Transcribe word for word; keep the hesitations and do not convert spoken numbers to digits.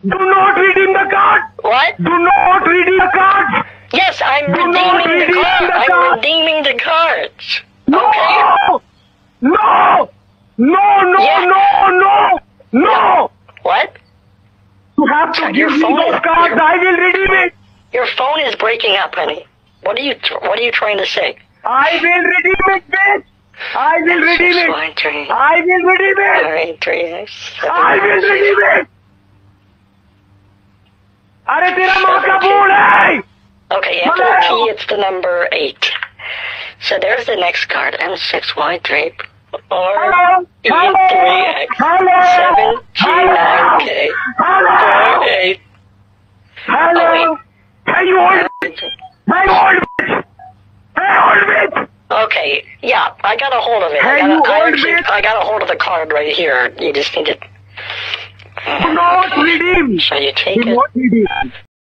Do not redeem the card! What? Do not redeem the cards! Yes, I'm Do not redeeming the redeem card. the I'm card. redeeming the cards. No! Okay. No! No, no, Yeah. no, no! No! What? You have to Your give me phone those is- cards. your- I will redeem it. Your phone is breaking up, honey. What are you tr- What are you trying to say? I will redeem it, bitch. I will redeem Six, it. one, three, I will redeem it. nine, three, seven, I will redeem it. अरे तेरा माँ का बोल है. Okay, after the P, it's the number eight. So there's the next card. M six Y three R Hello. E three X seven G nine K four eight. Hello. Hey, you old bitch. Hey, old bitch. Hey, old bitch. Okay, yeah, I got a hold of it. I Hey, got, you a, I, old actually, bitch. I got a hold of the card right here. You just need to. Do not redeem. So you take Do it. not redeem.